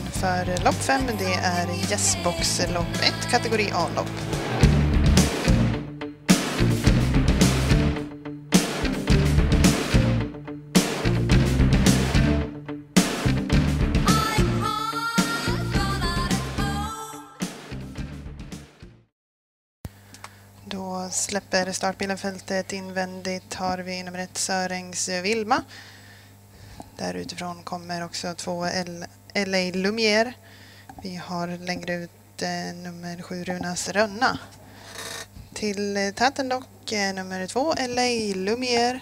för lopp 5. Det är Yes-box lopp 1, kategori A-lopp. Då släpper startbilenfältet invändigt har vi nummer 1 Sörängs Vilma. Där utifrån kommer också 2 LA Lumière. Vi har längre ut nummer 7 Runas Rönna. Till täten dock nummer 2 LA Lumière.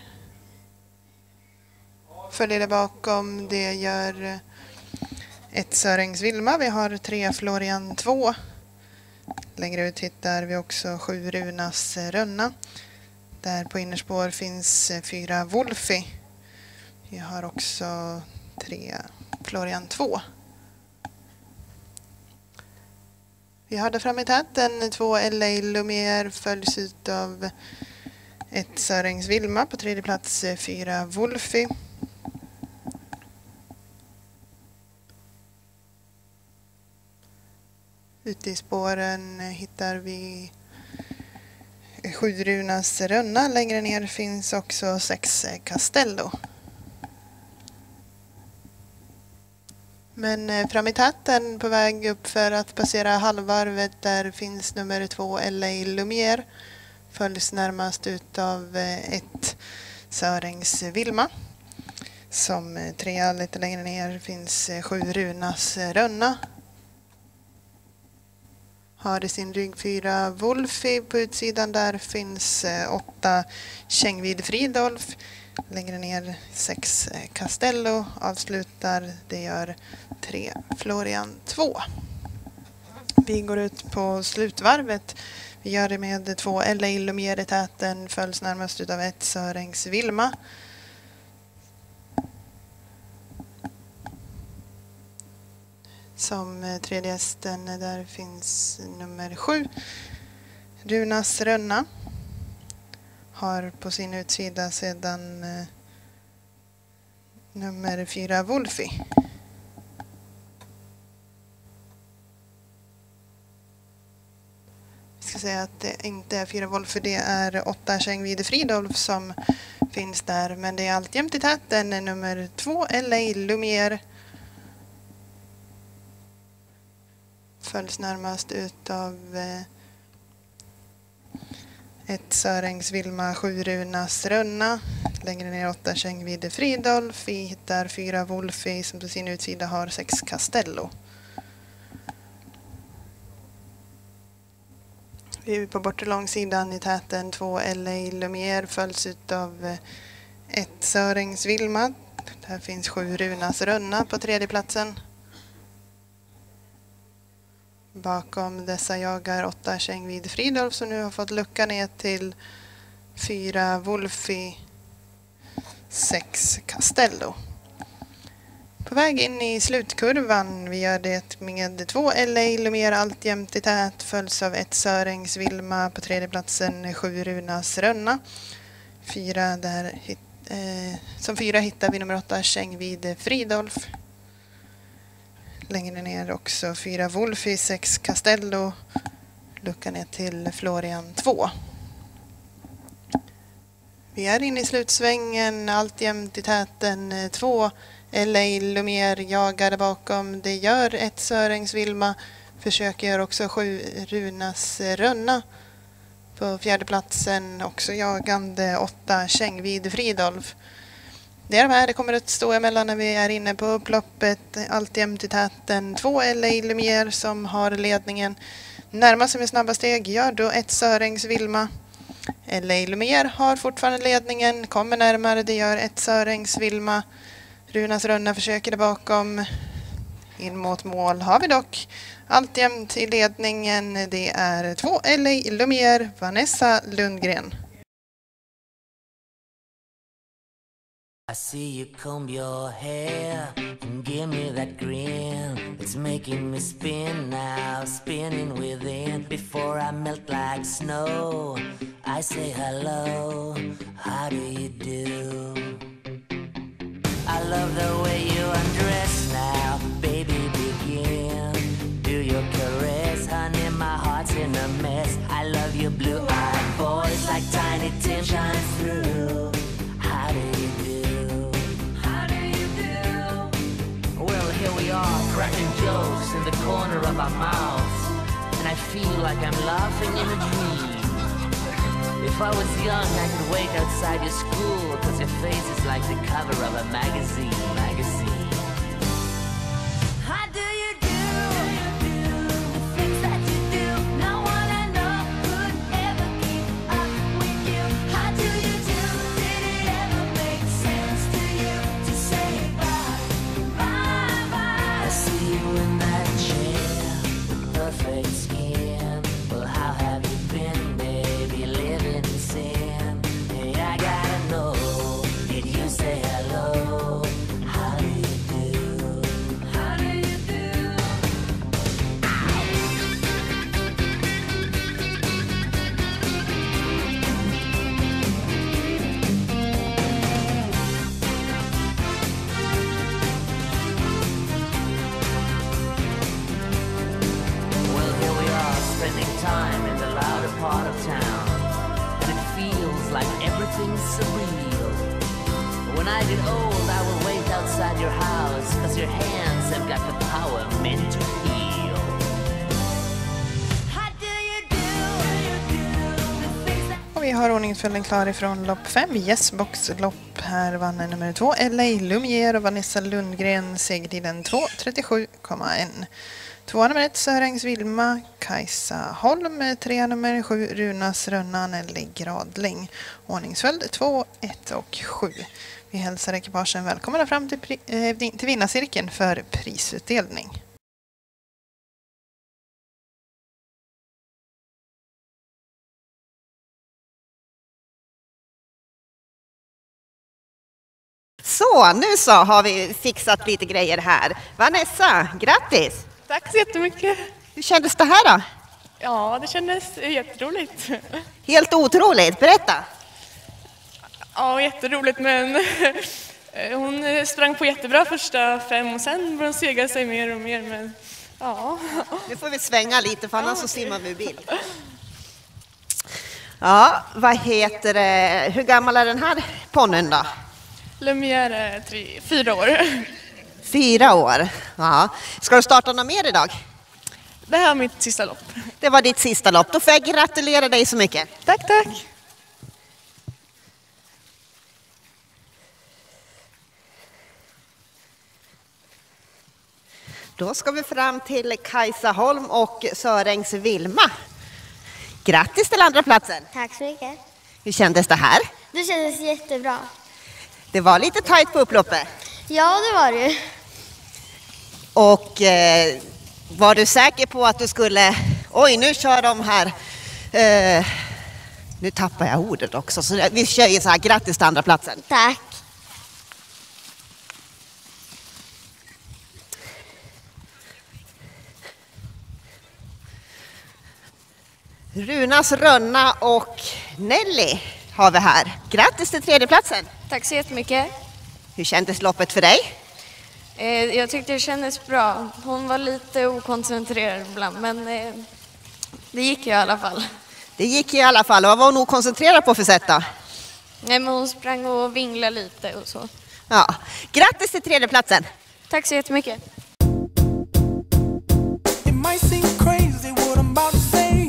Följer det bakom, det gör 1 Sörängs Vilma. Vi har 3 Florian 2. Längre ut hittar vi också 7 Runas Rönna. Där på innerspår finns 4 Wolfie. Vi har också 3 Florian 2. Vi hade fram i täten 2 LA Lumière följs ut av 1 Sörängs Vilma. På tredje plats 4 Wolfie. Ute i spåren hittar vi 7 Runas Rönna. Längre ner finns också 6 Castello. Men fram i täten på väg upp för att passera halvvarvet där finns nummer 2 LA Lumière. Följs närmast utav 1 Sörängs Vilma. Som 3 lite längre ner finns 7 Runas Rönna. Har i sin rygg 4 Wolfie. På utsidan där finns 8 Kängvid Fridolf. Längre ner 6 Castello. Avslutar, det gör 3 Florian 2. Vi går ut på slutvarvet. Vi gör det med 2 LA Lumière i täten. Följs närmast utav 1 Sörängs Vilma. Som tredje hästen där finns nummer 7 Runas Rönna. Har på sin utsida sedan nummer 4 Wolfie. Vi ska säga att det inte är 4 Wolfie, det är 8 Kängvid Fridolf som finns där. Men det är alltjämt i täten nummer 2 LA Lumière. Följs närmast utav 1 Sörängs Vilma, 7 Runas Rönna. Längre ner 8 Kängvid Fridolf. Vi hittar 4 Wolfie som på sin utsida har 6 Castello. Vi är på bortre långsidan i täten 2 LA Lumière följs utav 1 Sörängs Vilma. Där finns 7 Runas Rönna på tredje platsen. Bakom dessa jagar 8 Kängvid Fridolf som nu har fått lucka ner till 4 Wolfie, 6 Castello. På väg in i slutkurvan, vi gör det med 2 LA Lumière alltjämt i tät. Följs av 1 Sörängs Vilma på tredje platsen 7 Runas Rönna. Som 4 hittar vi nummer 8 Kängvid Fridolf. Längre ner också 4 Wolfie, 6 Castello. Lucka ner till Florian 2. Vi är inne i slutsvängen, alltjämt i täten 2 LA Lumière jagar bakom. Det gör 1 Sörängs Vilma. Försöker göra också 7 Runas Rönna. På fjärde platsen också jagande 8 Kängvid Fridolf. Det är de här det kommer att stå emellan när vi är inne på upploppet. Alltjämt i täten 2 LA Lumière som har ledningen. Närmast sig med snabba steg gör då 1 Sörängs Vilma. LA Lumière har fortfarande ledningen, kommer närmare, det gör 1 Sörängs Vilma. Runas Rönna försöker det bakom. In mot mål har vi dock alltjämt i ledningen. Det är 2 LA Lumière, Vanessa Lundgren. I see you comb your hair and give me that grin. It's making me spin now, spinning within. Before I melt like snow, I say hello, how do you do? I love the way you undress now, baby begin. it 10 shines through. How do you do? How do you do? Well, here we are, cracking jokes in the corner of our mouths, and I feel like I'm laughing in a dream. If I was young, I could wait outside your school, 'cause your face is like the cover of a magazine. How do you do? The things that you do, no one I know could ever keep up with you. How do you do? Did it ever make sense to you to say bye? I see you in that chair, the perfect skin. Well, how have you been, baby? Living in sin. Hey, I gotta know, did you say hello? How do you do? How do you do? Well, here we are, spending time in the louder part of town, and it feels like everything's surreal. When I get old, I will wait outside your house, 'cause your hands have got the power meant to heal. How do you do? The things that Och vi har ordningsföljden klar ifrån lopp 5. Yes-box-lopp. Här vann nummer 2 LA Lumiere och Vanessa Lundgren. Segertiden 2:37,1. 2 nummer 1 Sörängs Vilma, Kajsa Holm. 3 nummer 7 Runas Rönna, Nelly Gradling. Ordningsföljd 2, 1 och 7. Vi hälsar ekipagen välkomna fram till vinnarcirkeln för prisutdelning. Så, nu så har vi fixat lite grejer här. Vanessa, grattis! Tack så jättemycket. Hur kändes det här då? Ja, det kändes jätteroligt. Helt otroligt, berätta! Ja, jätteroligt, men hon sprang på jättebra första 5 och sen började hon sega sig mer och mer. Men ja. Nu får vi svänga lite för annars så simmar vi ur bild. Ja, vad heter det? Hur gammal är den här ponnen då? Lumiere är 4 år. 4 år. Ja. Ska du starta något mer idag? Det här är mitt sista lopp. Det var ditt sista lopp. Då får jag gratulera dig så mycket. Tack, tack. Då ska vi fram till Kajsa Holm och Sörängs Vilma. Grattis till andra platsen. Tack så mycket. Hur kändes det här? Det kändes jättebra. Det var lite tajt på upploppet. Ja, det var det ju. Och var du säker på att du skulle... Oj, nu kör de här... Nu tappar jag ordet också. Så vi kör ju så här, grattis till andra platsen. Tack. Runas Rönna och Nelly har vi här. Grattis till tredje platsen. Tack så jättemycket. Hur kändes loppet för dig? Jag tyckte det kändes bra. Hon var lite okoncentrerad ibland, men det gick ju i alla fall. Det gick i alla fall. Vad var hon koncentrerad på för sätt då? Nej, men hon sprang och vinglade lite och så. Ja. Grattis till tredje platsen. Tack så jättemycket. It might seem crazy what I'm about to say.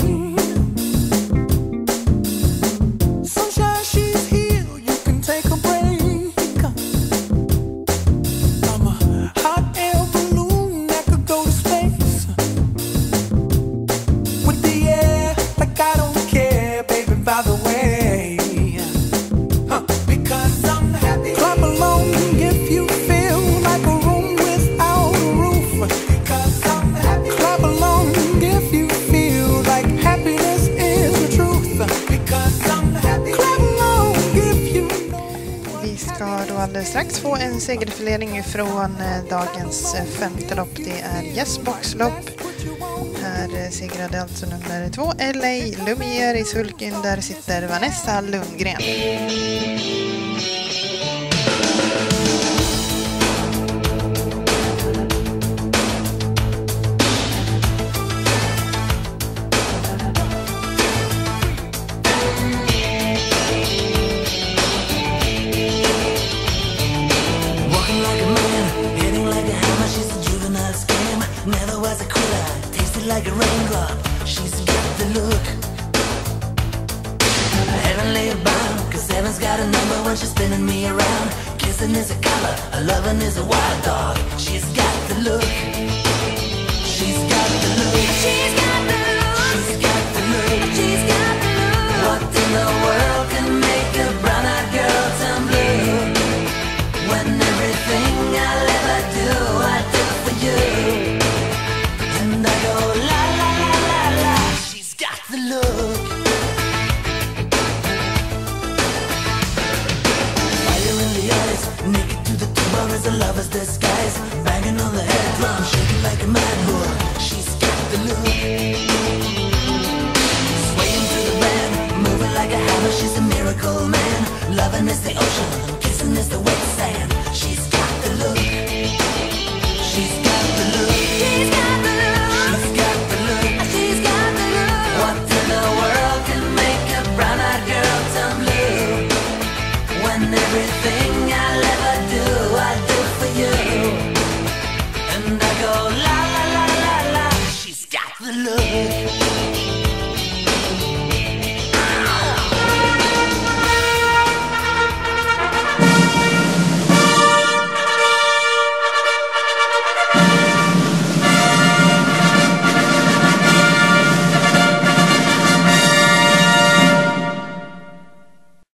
Sunshine, she's here, you can take a break. I'm a hot air balloon that could go to space. With the air, like I don't care, baby, by the way. Because I'm happy. Clap along if you feel like a room without a roof. Because I'm happy. Clap along if you feel like happiness is the truth. Because I'm happy. Clap along if you know. Vi ska då alldeles strax få en segerfördelning från dagens femte lopp. Det är Yes-box-lopp. Här segrade alltså nummer 2 LA Lumiere i sulken. Där sitter Vanessa Lundgren. She's got the look. Heavenly bound, 'cause heaven's got a number when she's spinning me around. Kissing is a color, a loving is a wild dog. She's got the look. She's got the look. She's got the look. She's got the look. She's got the look. What in the world can make a brown-eyed girl turn blue? When everything I'll ever do, I do for you. And I go la la la la la. She's got the look. Fire in the eyes, naked to the tumor is a lover's disguise. Banging on the head drum, shaking like a mad bull. She's got the look. Swaying to the band, moving like a hammer. She's a miracle man. Loving is the ocean, kissing is the wet sand. She's